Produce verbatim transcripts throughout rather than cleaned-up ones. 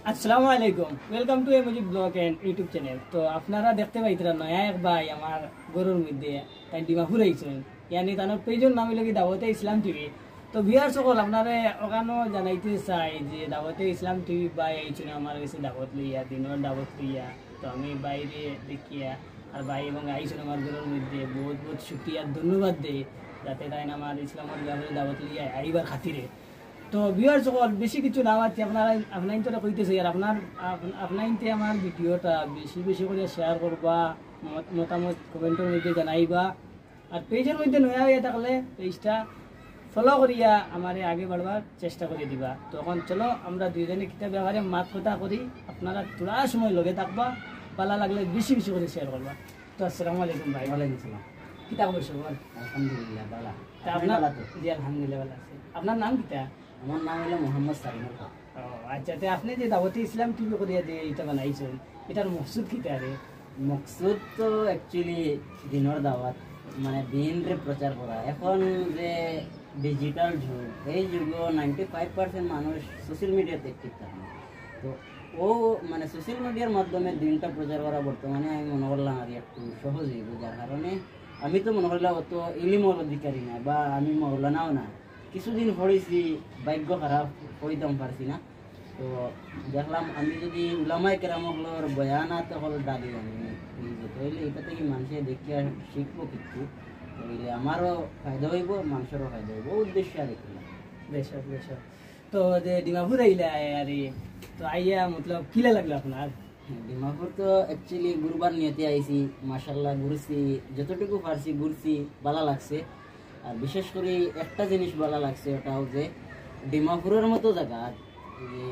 আসসালামু আলাইকুম, welcome to a Mujib blog and YouTube channel. তো আপনারা দেখতে পাইতরা নয়া এক ভাই আমার গরুর মধ্যে তাই ডিমাপুর আইছেন, ইয়ানি তানোর পেজের নাম লাগি দাওয়াতে ইসলাম টিভি। তো বিয়ার সকল আপনারা ওখানেও জানাইতে চাই যে দাওয়াতে ইসলাম টিভি ভাই আইছেন আমার কাছে দাওয়াত লইয়া, দিনের দাওয়াত লইয়া। তো আমি বাইরে দেখিয়া আর ভাই এবং আইছেন আমার গরুর মধ্যে বহুত বহুত শুক্রিয়া ধন্যবাদ দেই, যাতে তাই আমার ইসলামের ব্যাপারে দাওয়াত লইয়া আইবার খাতিরে। তো ভিউয়ার সকল বেশি কিছু না আছে, আপনারা আপনার তো কইতেছে আর আপনার আপনার আমার ভিডিওটা বেশি বেশি করে শেয়ার করবা, মতামত কমেন্টের মধ্যে জানাইবা। আর পেজের মধ্যে নয়া হয়ে থাকলে পেজটা ফলো করিয়া আমারে আগে বাড়বার চেষ্টা করে দিবা। তখন চলো আমরা দুইজনে কিতাব ব্যাপারে মাত কথা করি, আপনারা তোরা সময় লগে থাকবা, ভালো লাগলে বেশি বেশি করে শেয়ার করবা। তো আসসালামু আলাইকুম ভাই। ওয়ালাইকুম আসসালাম। কিতাব বলছো বল? আলহামদুলিল্লাহ ভালো। তা আপনার জি আলহামদুলিল্লাহ ভালো আছে। আপনার নাম কিতা? আমার নাম হলো মোহাম্মদ সালিমুল হক। ও আচ্ছা, তো আপনি যে দাওয়াতে ইসলাম টিভি করিয়া যে এটা বানাইছেন, এটার মকসুদ কিতা রে? মকসুদ তো অ্যাকচুয়ালি দিনের দাওয়াত, মানে দিন রে প্রচার করা। এখন যে ডিজিটাল যুগ, এই যুগে নাইনটি ফাইভ পার্সেন্ট মানুষ সোশ্যাল মিডিয়াতে অ্যাক্টিভ থাকে। তো ও মানে সোশ্যাল মিডিয়ার মাধ্যমে দিনটা প্রচার করা বর্তমানে আমি মনে করলাম আর একটু সহজ হইব। যার কারণে আমি তো মনে করলাম অত ইলিমর অধিকারী না, বা আমি মৌলানাও না, কিছুদিন পড়েছি, ভাগ্য খারাপ পড়িতাম পারছি না। তো দেখলাম আমি যদি উলামায়ে কেরামগুলোর বয়ানাত হল দাবি আমি তাইলে এটা থেকে মানুষের দেখিয়া শিখবো কিছু, তাইলে আমারও ফায়দা হইব, মানুষেরও ফায়দা হইব, উদ্দেশ্য আর কি। বেশ বেশ। তো যে ডিমাপুর আইলা আর তো আইয়া মতলব কিলা লাগলো আপনার? ডিমাপুর তো অ্যাকচুয়ালি গুরুবার নিয়তে আইছি, মাশাল্লাহ ঘুরছি, যতটুকু পারছি ঘুরছি, ভালো লাগছে। আর বিশেষ করে একটা জিনিস ভালো লাগছে, ওটাও যে ডিমাপুরের মতো জায়গা যে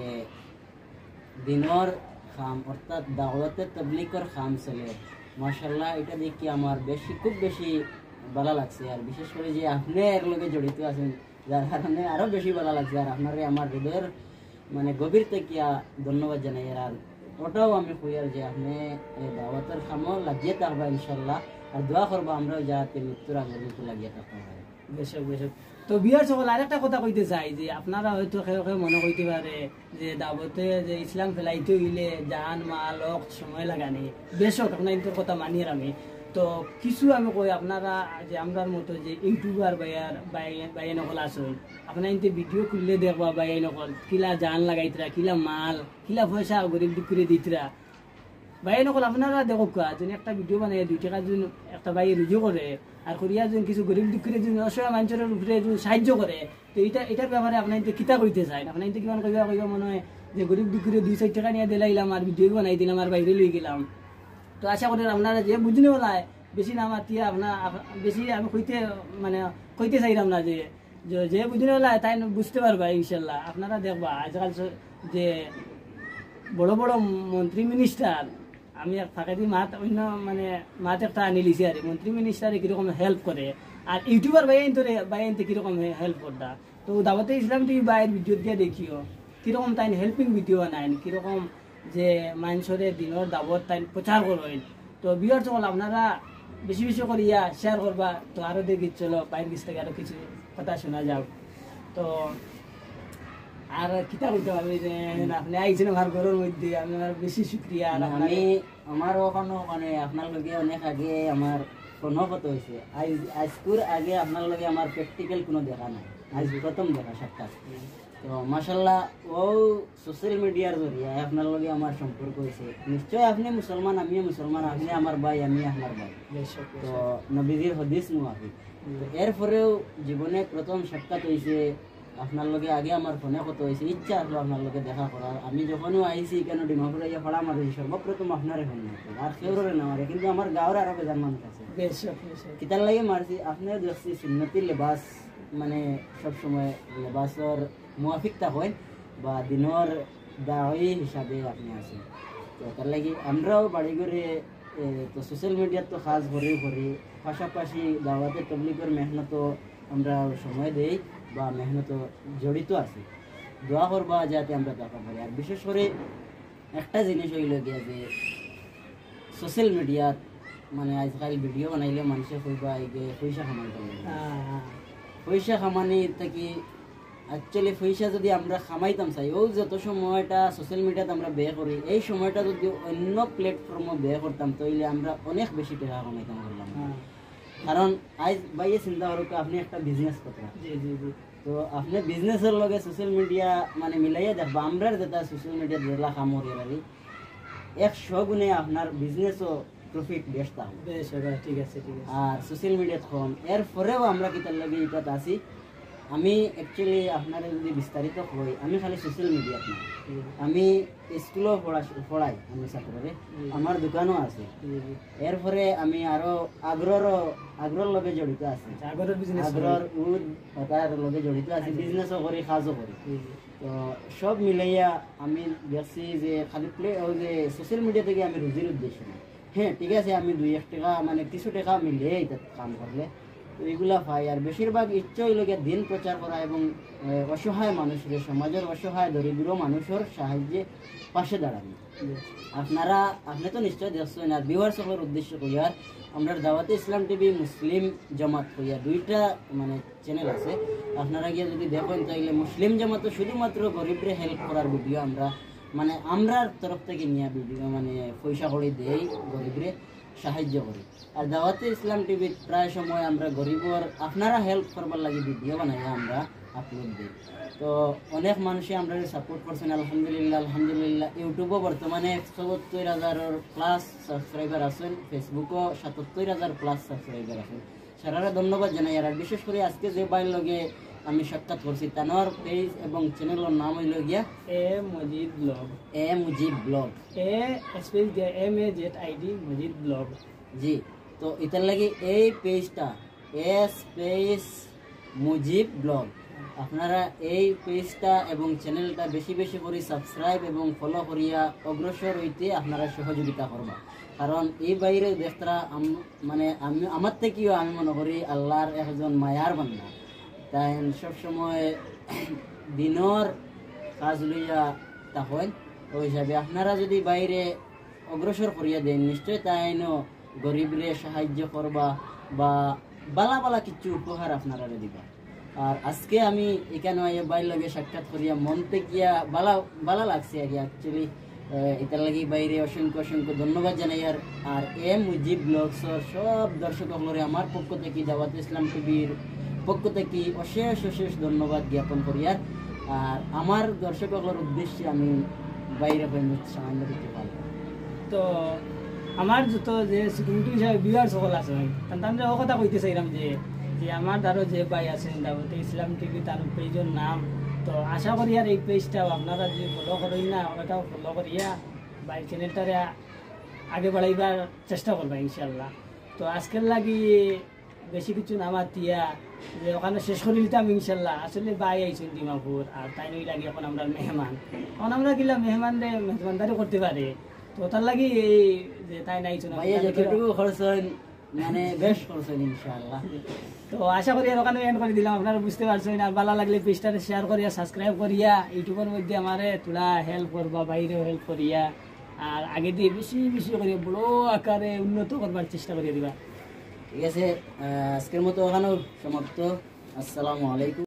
দিনর খাম অর্থাৎ দাওয়াতের তাবলীগের খাম চলে, মাশাল্লাহ এটা দেখি আমার বেশি খুব বেশি ভালো লাগছে। আর বিশেষ করে যে আপনি এর লগে জড়িত আছেন, যার কারণে আরও বেশি ভালো লাগছে। আর আপনারে আমার হৃদয়ের মানে গভীর থেকে ধন্যবাদ জানাই। আর ওটাও আমি কই আর যে আপনি দাওয়াতের খামও লাগিয়ে থাকবা ইনশাল্লাহ, আর দোয়া করবো আমরাও যাতে মৃত্যুর আগে মৃত্যু লাগিয়ে থাকতে পারে। বেশক বেশক। তো বিয়ার সকল আরেকটা কথা কইতে চাই যে আপনারা হয়তো কেউ কেউ মনে করতে পারে যে দাওয়াতে যে ইসলাম ফেলাইতে হইলে জান মাল অক সময় লাগানি। বেশক আপনার কথা মানিয়ে আমি তো কিছু আমি কই, আপনারা যে আমরার মতো যে ইউটিউবার বাইয়ার বাইয়ে নকল আসুন, আপনার ইনতে ভিডিও খুললে দেখবা বাইয়ে নকল কিলা জান লাগাইতরা, কিলা মাল, কিলা পয়সা গরিব দুঃখ করে দিতরা। বাইরে নকল আপনারা দেখো কোয়া যদি একটা ভিডিও বানাই দুই টাকা যদি একটা বাই রুজু করে আর করিয়া যদি কিছু গরিব দুঃখের যদি অসহায় মানুষের উপরে যদি সাহায্য করে, তো এটা এটার ব্যাপারে আপনার ইনতে কিতা কইতে চাই? আপনার ইনতে কিমান কইবা কইবা মনে হয় যে গরিব দুঃখের দুই চার টাকা নিয়ে দিলাইলাম আর ভিডিও বানাই দিলাম আর বাইরে লই গেলাম। তো আশা করি আপনারা যে বুঝনে বলায় বেশি না আমার তিয়া আপনার বেশি আমি কইতে মানে কইতে চাইলাম না, যে যে বুঝনে বলায় তাই বুঝতে পারবা ইনশাল্লাহ। আপনারা দেখবা আজকাল যে বড় বড় মন্ত্রী মিনিস্টার, আমি ফাঁকা দিয়ে মাত অন্য মানে মাত একটা আনি লিছি আর মন্ত্রী মিনিস্টারে কীরকম হেল্প করে, আর ইউটিউবার বাইন ধরে বাইন কীরকম হেল্প করতা। তো দাওয়াতে ইসলাম টিভি বাইরের ভিডিও দিয়ে দেখিও কীরকম তাই হেল্পিং ভিডিও বানায়, কীরকম যে মানুষের দিনের দাবত তাই প্রচার করেন। তো বিয়ার চল আপনারা বেশি বেশি করিয়া শেয়ার করবা। তো আরও দেখি চলো বাইরের কাছ থেকে আরও কিছু কথা শোনা যাও। তো আর কিতা বলতে পারবি যে আপনি আইছেন আমার ঘরের মধ্যে, আমি আমার বেশি শুক্রিয়া। আমি আমার ওখানে মানে আপনার লগে অনেক আগে আমার কোনো কথা হয়েছে, আজ আজকুর আগে আপনার লগে আমার প্র্যাকটিক্যাল কোনো দেখা নাই, আজ প্রথম দেখা সাক্ষাৎ। তো মাশাল্লাহ ও সোশ্যাল মিডিয়ার জরিয়া আপনার লগে আমার সম্পর্ক হয়েছে। নিশ্চয় আপনি মুসলমান, আমিও মুসলমান, আপনি আমার ভাই, আমি আমার ভাই। তো নবীজির হদিস মুআফিক এরপরেও জীবনে প্রথম সাক্ষাৎ হয়েছে আপনার লগে। আগে আমার ফোনে কত হয়েছে, ইচ্ছা আসলো আপনার লগে দেখা করার। আমি যখনও আইসি কেন ডিমাপুর আইয়া ফড়া মারি সর্বপ্রথম আপনারে ফোন মারছি, আর কেউরে না মারে, কিন্তু আমার গাঁৱৰ আরো বেজান মানুষ আছে কিতার লাগে মারছি। আপনার দেখছি সুন্নতি লেবাস মানে সবসময় লেবাসর মুআফিক থাকেন বা দিনের দাওয়ী হিসাবে আপনি আছেন। তো তার লাগি আমরাও বাড়ি করে তো সোশ্যাল মিডিয়াত তো খাস ভরে ভরে পাশাপাশি দাওয়াতে তবলিগের মেহনতও আমরা সময় দেই বা মেহনত জড়িত আছি। দোয়া করবা যাতে আমরা দেখা পারি। আর বিশেষ করে একটা জিনিস হইল গিয়া যে সোশ্যাল মিডিয়াত মানে আজকাল ভিডিও বানাইলে মানুষে কইবা এই যে পয়সা কামাই করে, পয়সা কামানি থাকি অ্যাকচুয়ালি পয়সা যদি আমরা খামাইতাম চাই ও যত সময়টা সোশ্যাল মিডিয়াতে আমরা ব্যয় করি এই সময়টা যদি অন্য প্ল্যাটফর্মে ব্যয় করতাম তাহলে আমরা অনেক বেশি টাকা কামাইতাম বললাম। কারণ আজ বাইরে চিন্তা করুক আপনি একটা বিজনেস করতেন, তো আপনি বিজনেসের লগে সোশ্যাল মিডিয়া মানে মিলাইয়া দেখবো আমরা যেটা সোশ্যাল মিডিয়া যেগুলা কাম করি পারি একশো গুণে আপনার বিজনেসও প্রফিট বেশ থাকবে। ঠিক আছে ঠিক আছে। আর সোশ্যাল মিডিয়াত কম এরপরেও আমরা কিতার লাগে এটাতে আছি। আমি অ্যাকচুয়ালি আপনার যদি বিস্তারিত হই আমি খালি সোশ্যাল মিডিয়াত না, আমি স্কুলও পড়া পড়াই আমি ছাত্ররে, আমার দোকানও আছে। এরপরে আমি আরো আগ্রহর আগ্রহর লগে জড়িত আছি, আগ্রহর উদ হতার লগে জড়িত আছি, বিজনেসও করি কাজও করি। তো সব মিলাইয়া আমি দেখছি যে খালি প্লে ওই যে সোশ্যাল মিডিয়া থেকে আমি রুজির উদ্দেশ্য না। হ্যাঁ ঠিক আছে আমি দুই এক টাকা মানে কিছু টাকা মিলে এটা কাম করলে এগুলা পাই। আর বেশিরভাগ ইচ্ছা হইল গিয়ে দিন প্রচার করা এবং অসহায় মানুষের সমাজের অসহায় দরিদ্র মানুষের সাহায্যে পাশে দাঁড়ানো। আপনারা আপনি তো নিশ্চয় দেখছেন আর বিহার সকলের উদ্দেশ্য করিয়ার আমরা দাওয়াতে ইসলাম টিভি মুসলিম জামাত করিয়া দুইটা মানে চ্যানেল আছে। আপনারা গিয়ে যদি দেখেন তাইলে মুসলিম জামাতে শুধুমাত্র গরিবরে হেল্প করার ভিডিও আমরা মানে আমরার তরফ থেকে নিয়ে ভিডিও মানে পয়সা করে দেই গরিবরে সাহায্য করি। আর দাওয়াতে ইসলাম টিভি প্রায় সময় আমরা গরিবর আপনারা হেল্প করবার লাগে ভিডিও বানাই আমরা আপলোড দিই। তো অনেক মানুষে আমরা সাপোর্ট করছেন আলহামদুলিল্লাহ আলহামদুলিল্লাহ। ইউটিউবও বর্তমানে সত্তর হাজারের প্লাস সাবস্ক্রাইবার আছেন, ফেসবুকও সাতাত্তর হাজার প্লাস সাবস্ক্রাইবার আছেন। সারারা ধন্যবাদ জানাই। আর বিশেষ করে আজকে যে বাইর লগে আমি সাক্ষাৎ করছি তানোর পেজ এবং চ্যানেলের নাম হইল গিয়া a Majid blog. A Mujib blog, a space দিয়ে M A Z ID Majid blog. জি, তো এটার লাগে এই পেজটা এ স্পেস মুজিব ব্লগ। আপনারা এই পেজটা এবং চ্যানেলটা বেশি বেশি করে সাবস্ক্রাইব এবং ফলো করিয়া অগ্রসর হইতে আপনারা সহযোগিতা করবা। কারণ এই বাইরে দেখতরা মানে আমি আমার থেকেও আমি মনে করি আল্লাহর একজন মায়ার বান্দা, তাই সবসময় দিনর কাজ লইয়া তা হয়। ওই হিসাবে আপনারা যদি বাইরে অগ্রসর করিয়া দেন নিশ্চয় তাই গরিবরে সাহায্য করবা বা বালা বালা কিছু উপহার আপনারা দিবা। আর আজকে আমি এখানে বাইর লগে সাক্ষাৎ করিয়া মন থেকে বালা বালা লাগছে আর কি। অ্যাকচুয়ালি এটার লাগে বাইরে অসংখ্য অসংখ্য ধন্যবাদ জানাই। আর আর এ মুজিব ব্লগসর সব দর্শক সকলরে আমার পক্ষ থেকে দাওয়াতে ইসলাম টিভির পক্ষ থেকে অশেষ অশেষ ধন্যবাদ জ্ঞাপন করি। আর আর আমার দর্শক সকলের উদ্দেশ্যে আমি বাইরে সামান্য দিতে পারবো। তো আমার যত যে সিকিউরিটি হিসাবে বিহার সকল আছে তাদের ও কথা কইতে চাইলাম যে যে আমার দ্বারা যে ভাই আছেন দাওয়াতে ইসলাম টিভি তার পেজের নাম। তো আশা করি আর এই পেজটাও আপনারা যে ফলো করেন না ওটাও ফলো করিয়া ভাই চ্যানেলটারে আগে বাড়াইবার চেষ্টা করবা ইনশাল্লাহ। তো আজকের লাগি বেশি কিছু নামাতিয়া যে ওখানে শেষ করে দিতাম ইনশাল্লাহ। আসলে ভাই আইছেন ডিমাপুর আর তাই নই লাগে এখন আমরা মেহমান, এখন আমরা গেলাম মেহমান রে মেহমানদারি করতে পারে। তো তার লাগি এই যে তাই নাইছো না যতটুকু খরচ মানে বেশ করছেন ইনশাআল্লাহ। তো আশা করি আর ওখানে এন্ড করে দিলাম, আপনারা বুঝতে পারছেন। আর ভালো লাগলে পেজটাতে শেয়ার করিয়া সাবস্ক্রাইব করিয়া ইউটিউবের মধ্যে আমারে তোলা হেল্প করবা, বাইরেও হেল্প করিয়া আর আগে দিয়ে বেশি বেশি করিয়া বড় আকারে উন্নত করবার চেষ্টা করিয়া দিবা। ঠিক আছে, আজকের মতো ওখানেও সমাপ্ত। আসসালামু আলাইকুম।